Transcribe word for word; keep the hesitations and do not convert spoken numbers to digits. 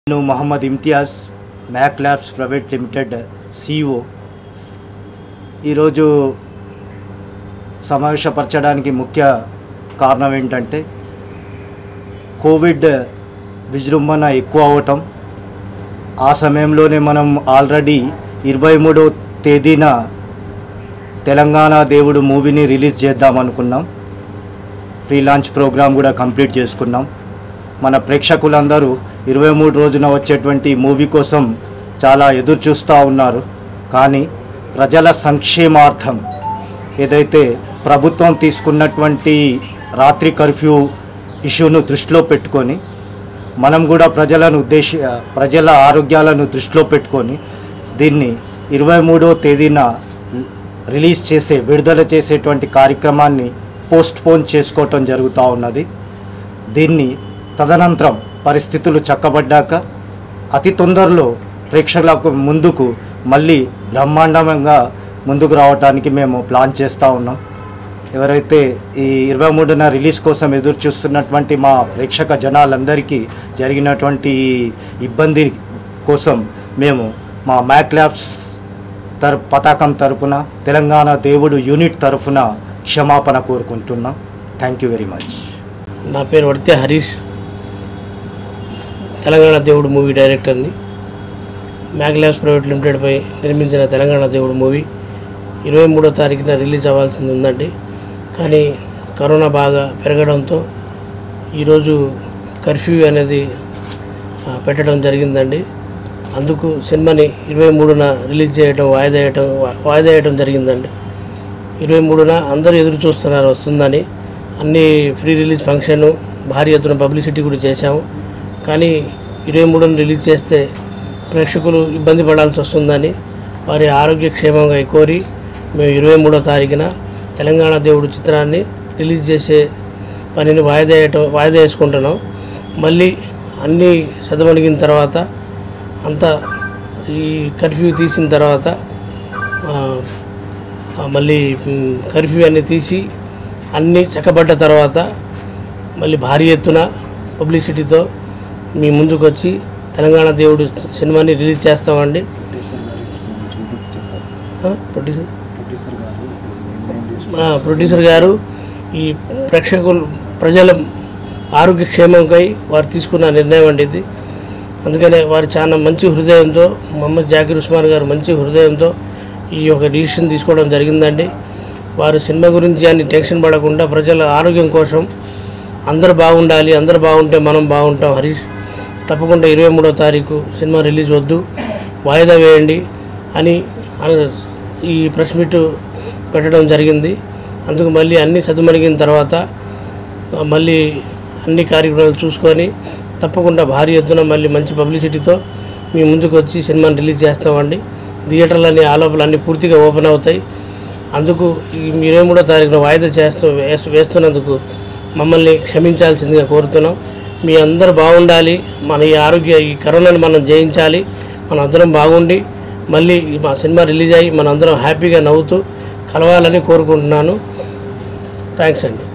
నేను Mohammed Imtiaz Mac Labs private limited CEO ఈరోజు సమావేశపరచడానికి ముఖ్య కారణం ఏంటంటే కోవిడ్ విజృంభణ ఎక్కువ అవటం ఆ సమయంలోనే మనం ఆల్రెడీ ఇరవై మూడో తేదీన తెలంగాణ దేవుడు మూవీని రిలీజ్ చేద్దాం అనుకున్నాం. ప్రీ లాంచ్ ప్రోగ్రామ్ కూడా కంప్లీట్ చేసుకున్నాం. మన ప్రేక్షకులందరూ ఇరవై మూడు రోజున వచ్చేటువంటి మూవీ కోసం చాలా ఎదురు చూస్తూ ఉన్నారు. కానీ ప్రజల సంక్షేమార్థం ఏదైతే ప్రభుత్వం తీసుకున్నటువంటి రాత్రి కర్ఫ్యూ ఇష్యూను దృష్టిలో పెట్టుకొని మనం కూడా ప్రజలను ఉద్దేశ ప్రజల ఆరోగ్యాలను దృష్టిలో పెట్టుకొని దీన్ని ఇరవై మూడో తేదీన రిలీజ్ చేసే విడుదల చేసేటువంటి కార్యక్రమాన్ని పోస్ట్పోన్ చేసుకోవటం జరుగుతూ ఉన్నది. దీన్ని తదనంతరం పరిస్థితులు చక్కబడ్డాక అతి తొందరలో ప్రేక్షకులకు ముందుకు మళ్ళీ బ్రహ్మాండంగా ముందుకు రావడానికి మేము ప్లాన్ చేస్తూ ఉన్నాం. ఎవరైతే ఈ ఇరవై మూడున రిలీజ్ కోసం ఎదురు చూస్తున్నటువంటి మా ప్రేక్షక జనాలందరికీ జరిగినటువంటి ఇబ్బంది కోసం మేము మా మ్యాక్ ల్యాబ్స్ తర పతాకం తరఫున తెలంగాణ దేవుడు యూనిట్ తరఫున క్షమాపణ కోరుకుంటున్నాం. Thank you very much. నా పేరు వడితే హరీష్, తెలంగాణ దేవుడు మూవీ డైరెక్టర్ని. మ్యాక్ ల్యాబ్స్ ప్రైవేట్ లిమిటెడ్పై నిర్మించిన తెలంగాణ దేవుడు మూవీ ఇరవై మూడో తారీఖున రిలీజ్ అవ్వాల్సింది ఉందండి. కానీ కరోనా బాగా పెరగడంతో ఈరోజు కర్ఫ్యూ అనేది పెట్టడం జరిగిందండి. అందుకు సినిమాని ఇరవై మూడున రిలీజ్ చేయడం వాయిదా వేయటం వాయిదా వేయటం జరిగిందండి. ఇరవై మూడున అందరూ ఎదురు చూస్తున్నారు వస్తుందని. అన్ని ఫ్రీ రిలీజ్ ఫంక్షన్ భారీ ఎత్తున పబ్లిసిటీ కూడా చేశాము. కానీ ఇరవై మూడున రిలీజ్ చేస్తే ప్రేక్షకులు ఇబ్బంది పడాల్సి వస్తుందని వారి ఆరోగ్య క్షేమంగా కోరి మేము ఇరవై మూడో తారీఖున తెలంగాణ దేవుడు చిత్రాన్ని రిలీజ్ చేసే పనిని వాయిదా వేయటం వాయిదా వేసుకుంటున్నాం. మళ్ళీ అన్నీ సదమణిగిన తర్వాత అంతా ఈ కర్ఫ్యూ తీసిన తర్వాత మళ్ళీ కర్ఫ్యూ అన్నీ తీసి అన్నీ చక్కబడ్డ తర్వాత మళ్ళీ భారీ ఎత్తున పబ్లిసిటీతో మీ ముందుకు వచ్చి తెలంగాణ దేవుడు సినిమాని రిలీజ్ చేస్తామండి. ప్రొడ్యూసర్ ప్రొడ్యూసర్ గారు ఈ ప్రేక్షకులు ప్రజల ఆరోగ్య క్షేమంకై వారు తీసుకున్న నిర్ణయం అండి ఇది. అందుకనే వారు చాలా మంచి హృదయంతో, మొహమ్మద్ జాకీర్ ఉస్మాన్ గారు మంచి హృదయంతో ఈ యొక్క డిసిషన్ తీసుకోవడం జరిగిందండి. వారు సినిమా గురించి అని టెన్షన్ పడకుండా ప్రజల ఆరోగ్యం కోసం అందరూ బాగుండాలి, అందరూ బాగుంటే మనం బాగుంటాం. హరీష్ తప్పకుండా ఇరవై మూడో తారీఖు సినిమా రిలీజ్ వద్దు, వాయిదా వేయండి అని ఈ ప్రెస్ మీట్ పెట్టడం జరిగింది. అందుకు మళ్ళీ అన్నీ సద్దుమణిగిన తర్వాత మళ్ళీ అన్ని కార్యక్రమాలు చూసుకొని తప్పకుండా భారీ ఎత్తున మళ్ళీ మంచి పబ్లిసిటీతో మీ ముందుకు వచ్చి సినిమాని రిలీజ్ చేస్తామండి. థియేటర్లన్నీ ఆలోపలు అన్నీ పూర్తిగా ఓపెన్ అవుతాయి. అందుకు ఈ ఇరవై మూడో తారీఖున వాయిదా చేస్తూ వేస్తున్నందుకు మమ్మల్ని క్షమించాల్సిందిగా కోరుతున్నాం. మీ అందరూ బాగుండాలి, మన ఈ ఆరోగ్య ఈ కరోనాను మనం జయించాలి, మన అందరం బాగుండి మళ్ళీ మా సినిమా రిలీజ్ అయ్యి మన అందరం హ్యాపీగా నవ్వుతూ కలవాలని కోరుకుంటున్నాను. థ్యాంక్స్ అండి.